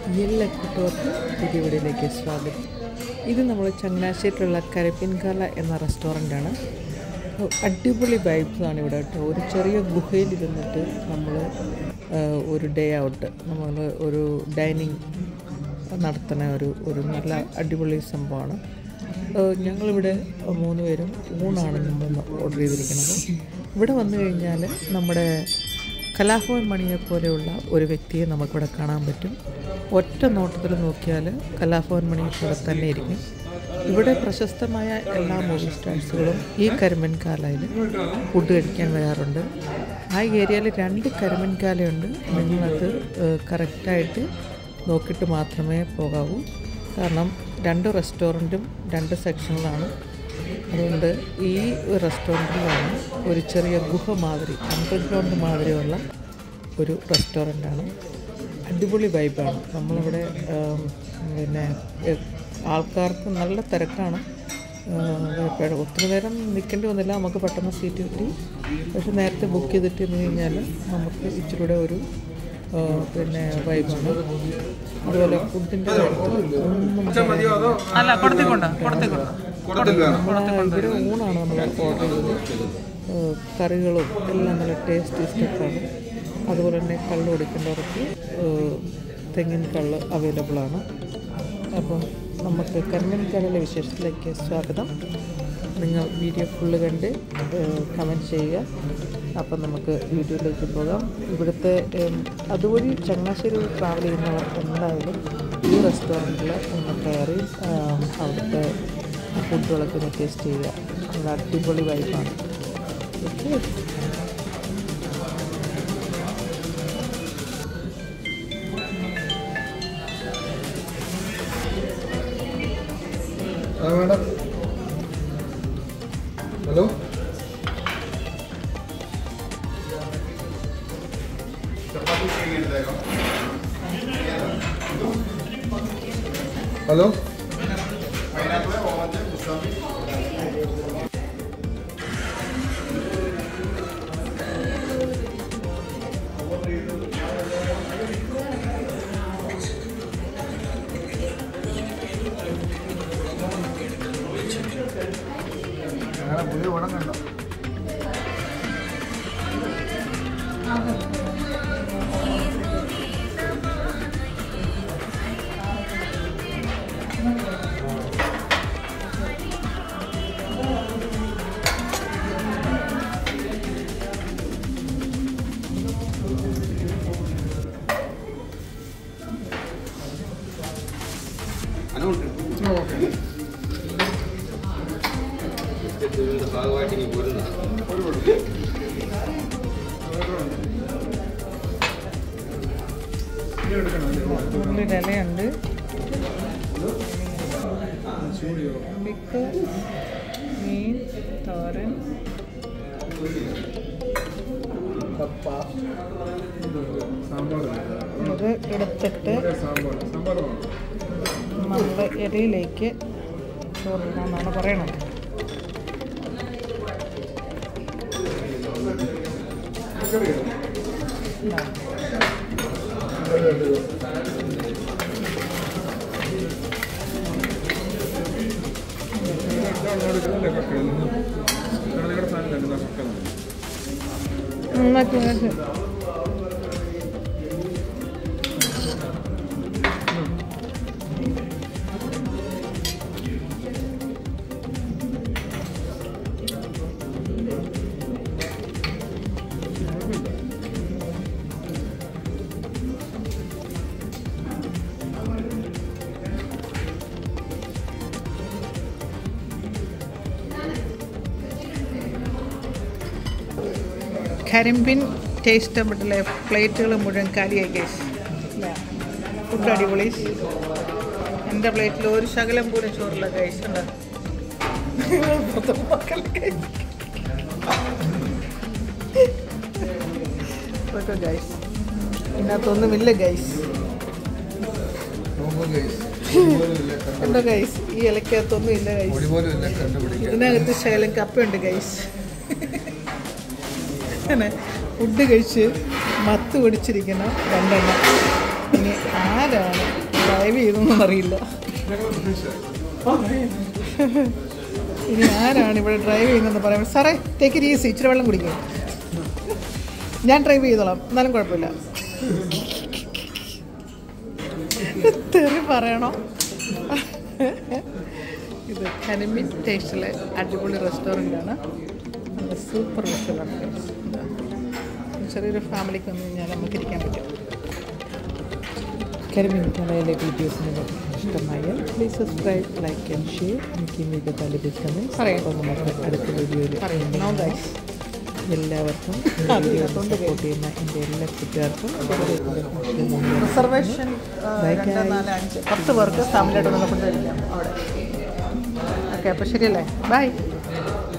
എല്ലാ കൂട്ടുകാർക്കും പുതിയ വീഡിയോയിലേക്ക് സ്വാഗതം. ഇത് നമ്മൾ ചങ്ങനാശ്ശേരിയിലുള്ള കരിപ്പിൻകാല എന്ന റെസ്റ്റോറൻ്റാണ്. അടിപൊളി വൈബ്സാണ് ഇവിടെ കേട്ടോ. ഒരു ചെറിയ ഗുഹയിൽ ഇരുന്നിട്ട് നമ്മൾ ഒരു ഡേ ഔട്ട് നമ്മൾ ഒരു ഡൈനിങ് നടത്തുന്ന ഒരു നല്ല അടിപൊളി സംഭവമാണ്. ഞങ്ങളിവിടെ 3 പേരും ഊണാണ് നമ്മൾ ഓർഡർ ചെയ്തിരിക്കുന്നത്. ഇവിടെ വന്നു കഴിഞ്ഞാൽ നമ്മുടെ കലാഭവൻ മണിയെപ്പോലെയുള്ള ഒരു വ്യക്തിയെ നമുക്കിവിടെ കാണാൻ പറ്റും. ഒറ്റ നോട്ടത്തിൽ നോക്കിയാൽ കലാഭവൻ മണിയെപ്പോലെ തന്നെ ഇരിക്കും. ഇവിടെ പ്രശസ്തമായ എല്ലാ മൂവി സ്റ്റാർസുകളും ഈ കരിമ്പൻകാലയിൽ ഫുഡ് കഴിക്കാൻ വരാറുണ്ട്. ആ ഏരിയയിൽ 2 കരിമ്പൻകാലയുണ്ട്. നിങ്ങളത് കറക്റ്റായിട്ട് നോക്കിയിട്ട് മാത്രമേ പോകാവൂ. കാരണം 2 റെസ്റ്റോറൻറ്റും 2 സെക്ഷനിലാണ്. അതുകൊണ്ട് ഈ റെസ്റ്റോറൻറ്റിലാണ് ഒരു ചെറിയ ഗുഹ മാതിരി അണ്ടർഗ്രൗണ്ട് മാതിരിയുള്ള ഒരു റെസ്റ്റോറൻ്റാണ്. അടിപൊളി വൈബാണ്. നമ്മളിവിടെ പിന്നെ ആൾക്കാർക്ക് നല്ല തിരക്കാണ്. ഒത്തിരി നേരം നിൽക്കേണ്ടി വന്നില്ല, നമുക്ക് പെട്ടെന്ന് സീറ്റ് കിട്ടി. പക്ഷെ നേരത്തെ ബുക്ക് ചെയ്തിട്ട് നിന്ന് കഴിഞ്ഞാൽ നമുക്ക് ഇച്ചിരി കൂടെ ഒരു പിന്നെ വൈബാണ്. അതുപോലെ ഫുഡിൻ്റെ ഇവര് ഊണാണ് നമ്മൾ ഓർഡർ ചെയ്തത്. കറികളും എല്ലാം നല്ല ടേസ്റ്റി സ്റ്റഫാണ്. അതുപോലെ തന്നെ കള്ള് കുടിക്കേണ്ടവർക്ക് തെങ്ങിൻ കള്ള് അവൈലബിളാണ്. അപ്പം നമുക്ക് കരിമ്പൻകാലയിലെ വിശേഷത്തിലേക്ക് സ്വാഗതം. നിങ്ങൾ വീഡിയോ ഫുള്ള് കണ്ട് കമൻറ്റ് ചെയ്യുക. അപ്പം നമുക്ക് വീഡിയോയിലേക്ക് പോകാം. ഇവിടുത്തെ അതുവഴി ചങ്ങനാശ്ശേരി ട്രാവൽ ചെയ്യുന്നവർ എന്തായാലും ഈ റെസ്റ്റോറൻറ്റിൽ ഒന്ന് കയറി അവിടുത്തെ ഫുഡുകളൊക്കെ ഒന്ന് ടേസ്റ്റ് ചെയ്യുക. നല്ല അടിപൊളി വൈബാണ്. Okay, madam. Hello. Hello. പുതിയ പടം കണ്ടോ? ഉള്ളിലയുണ്ട്, പിക്ക്, മീൻ, തോരൻ, ഇത് എടുത്തിട്ട് നമ്മൾ ഇലയിലേക്ക് ചോറിനാന്നാണ് പറയണത്. കരിമ്പിൻ ടേസ്റ്റ് ബട്ടിലെ പ്ലേറ്റുകൾ മുഴുവൻ കാലിയായി ഗൈസ്. ഫുഡ് അടിപൊളി. എൻ്റെ പ്ലേറ്റിൽ ഒരു ശകലം പോലും ചോറില്ല ഗൈസ്. ഉണ്ട് ഗൈസ്, ഇതിനകത്തൊന്നുമില്ല ഗൈസ്. ഉണ്ടോ ഗൈസ്? ഈ ഇലക്കകത്തൊന്നും ഇല്ല ഗൈസ്. ഇതിനകത്ത് ശകലം കപ്പയുണ്ട് ഗൈസ്. അങ്ങനെ ഫുഡ് കഴിച്ച് മത്ത് പിടിച്ചിരിക്കുന്ന 2 എണ്ണം. ഇനി ആരാണ് ഡ്രൈവ് ചെയ്തതെന്നൊന്നും അറിയില്ല. ഇനി ആരാണ് ഇവിടെ ഡ്രൈവ് ചെയ്യുന്നതെന്ന് പറയുമ്പോൾ സാറേ ടേക്ക് ഇറ്റ് ഈസി, ഇച്ചിരി വെള്ളം കുടിക്കുക. ഞാൻ ഡ്രൈവ് ചെയ്തോളാം, എന്നാലും കുഴപ്പമില്ല. തെറി പറയണോ? ഇത് കരിമീൻ ടേസ്റ്റിലെ അടിപൊളി റെസ്റ്റോറൻ്റാണ്. നല്ല സൂപ്പർ റെസ്റ്റോറൻറ്റ്. ചെറിയൊരു ഫാമിലിക്ക് വന്നു കഴിഞ്ഞാൽ നമുക്ക് ഇരിക്കാൻ പറ്റും. കരിമീൻ കലയിലെ വീഡിയോസ് നിങ്ങൾക്ക് ഇഷ്ടമായാൽ please subscribe, like and share. എനിക്ക് ഇത് താല്പര്യം അപ്പോൾ നമുക്ക് അടുത്ത വീഡിയോയിൽ എല്ലാവർക്കും സപ്പോർട്ട് ചെയ്യുന്ന എൻ്റെ എല്ലാ കുട്ടികൾക്കും റിസർവേഷൻ 10 പേർക്ക് ഫാമിലിയായിട്ട് നമുക്ക് കഴിക്കാം അവിടെ. ഓക്കെ, അപ്പോൾ ശരിയല്ലേ? ബൈ.